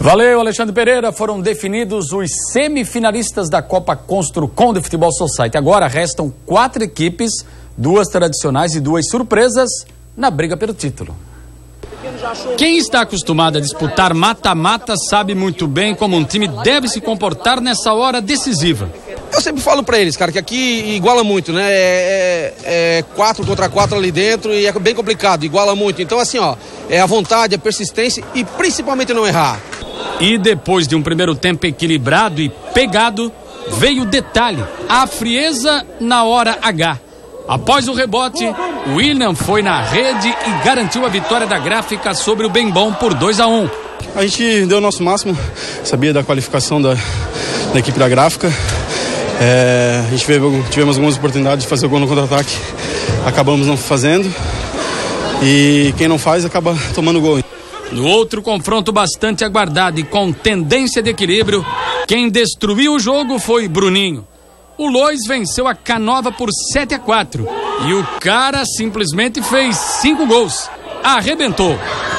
Valeu, Alexandre Pereira. Foram definidos os semifinalistas da Copa Construcom de Futebol Society. Agora restam 4 equipes, 2 tradicionais e 2 surpresas na briga pelo título. Quem está acostumado a disputar mata-mata sabe muito bem como um time deve se comportar nessa hora decisiva. Eu sempre falo pra eles, cara, que aqui iguala muito, né? É 4 contra 4 ali dentro e é bem complicado, iguala muito. Então, assim, ó, é a vontade, a persistência e principalmente não errar. E depois de um primeiro tempo equilibrado e pegado, veio o detalhe, a frieza na hora H. Após o rebote, o William foi na rede e garantiu a vitória da Gráfica sobre o Bem Bom por 2-1. A gente deu o nosso máximo, sabia da qualificação da equipe da Gráfica. A gente tivemos algumas oportunidades de fazer o gol no contra-ataque, acabamos não fazendo e quem não faz acaba tomando gol. No outro confronto bastante aguardado e com tendência de equilíbrio, quem destruiu o jogo foi Bruninho. O Lois venceu a Canova por 7-4 e o cara simplesmente fez 5 gols. Arrebentou.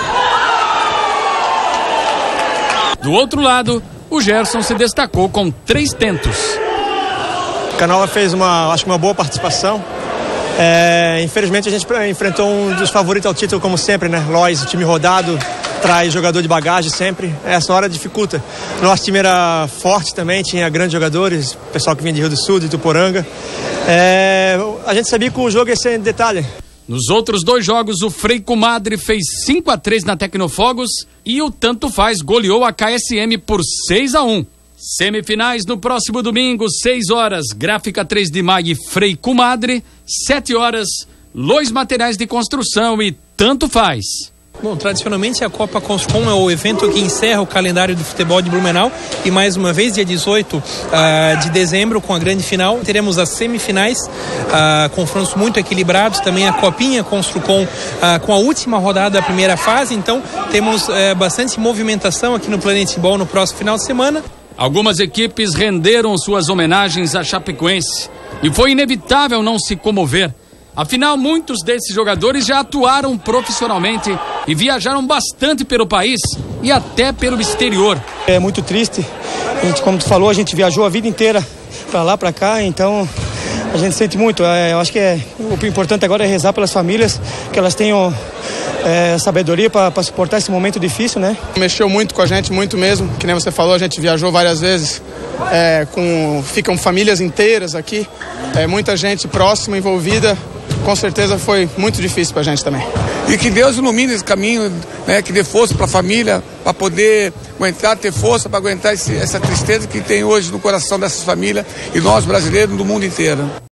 Do outro lado, o Gerson se destacou com 3 tentos. A Canova fez uma boa participação. Infelizmente a gente enfrentou um dos favoritos ao título, como sempre, né? Lois, time rodado, traz jogador de bagagem sempre. Essa hora dificulta. Nosso time era forte também, tinha grandes jogadores, pessoal que vinha de Rio do Sul, de Ituporanga. A gente sabia que o jogo ia ser em detalhe. Nos outros 2 jogos, o Frei Comadre fez 5-3 na Tecnofogos e o Tanto Faz goleou a KSM por 6-1. Semifinais no próximo domingo, 6 horas, Gráfica 3 de Maio e Frei Comadre, 7 horas, Lois Materiais de Construção e Tanto Faz. Bom, tradicionalmente a Copa Construcom é o evento que encerra o calendário do futebol de Blumenau e mais uma vez, dia 18 de dezembro, com a grande final, teremos as semifinais, confrontos muito equilibrados, também a Copinha Construcom com a última rodada da primeira fase, então temos bastante movimentação aqui no Planet Ball no próximo final de semana. Algumas equipes renderam suas homenagens à Chapecoense e foi inevitável não se comover. Afinal, muitos desses jogadores já atuaram profissionalmente e viajaram bastante pelo país e até pelo exterior. É muito triste, como tu falou, a gente viajou a vida inteira para lá, para cá, então a gente sente muito. Eu acho que o importante agora é rezar pelas famílias, que elas tenham sabedoria para suportar esse momento difícil, né? Mexeu muito com a gente, muito mesmo, que nem você falou, a gente viajou várias vezes, ficam famílias inteiras aqui, muita gente próxima, envolvida. Com certeza foi muito difícil pra gente também. E que Deus ilumine esse caminho, né, que dê força pra família, para poder aguentar, ter força para aguentar essa tristeza que tem hoje no coração dessas famílias e nós brasileiros do mundo inteiro.